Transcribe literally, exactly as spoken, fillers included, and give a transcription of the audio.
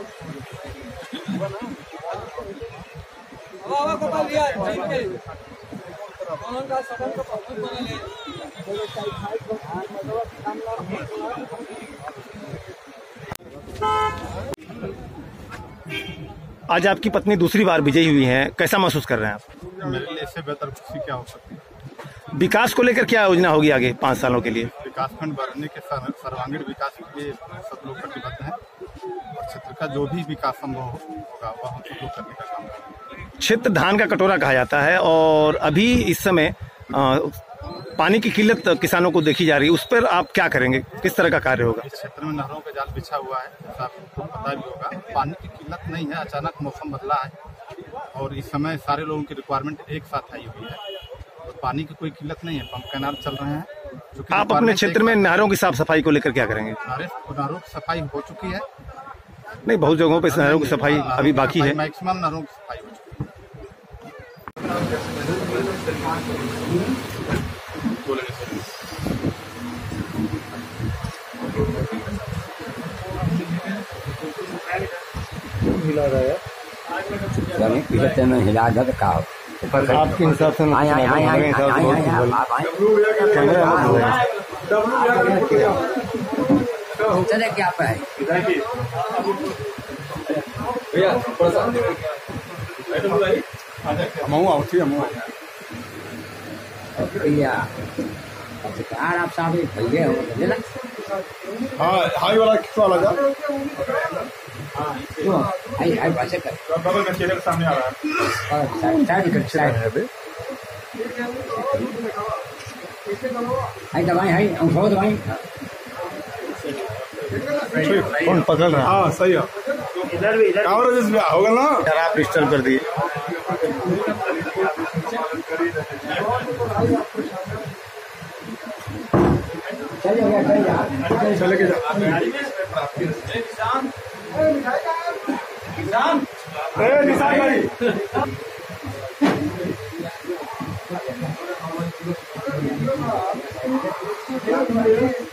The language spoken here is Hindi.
आज आपकी पत्नी दूसरी बार विजयी हुई हैं, कैसा महसूस कर रहे हैं आप? मेरे लिए इससे बेहतर खुशी क्या हो सकती है। विकास को लेकर क्या योजना होगी आगे पाँच सालों के लिए? विकासखंड बढ़ने के सर्वांगीण विकास के लिए सब लोग प्रतिबद्ध हैं और क्षेत्र का जो भी विकास संभव होगा वह हम सब लोग करने का काम करेंगे। क्षेत्र धान का कटोरा कहा जाता है और अभी इस समय आ, पानी की किल्लत किसानों को देखी जा रही है, उस पर आप क्या करेंगे? किस तरह का कार्य होगा? इस क्षेत्र में नहरों का जाल बिछा हुआ है, जैसा आपको पता भी होगा। पानी की किल्लत नहीं है, अचानक मौसम बदला है और इस समय सारे लोगों की रिक्वायरमेंट एक साथ आई हुई है, तो पानी की कोई किल्लत नहीं है। पंप कैनाल चल रहे हैं। आप अपने क्षेत्र में नहरों की साफ सफाई को लेकर क्या करेंगे? नहरों की सफाई हो चुकी है। नहीं, बहुत जगहों पर नहरों की सफाई अभी बाकी है। मैक्सिमम नहरों की सफाई हो चुकी है। हिला रहा है पिछहत्तर में हिला था तो कहा आपके हिसाब से चले क्या पे है भैया थोड़ा सा भैया यार आप साहब भैया हो ना। हाँ, हाई वाला कितना लगा? हाई हाई भाषा कर बगल में चेहरे के सामने आ रहा है। साइड साइड साइड है बे हाई दवाई हाई अंगूठा दवाई कौन पकड़ रहा है? हाँ सही है। इधर भी इधर होगा ना। यार आप डिस्टर्ब कर दिए। चले गया चले जा चले के जा।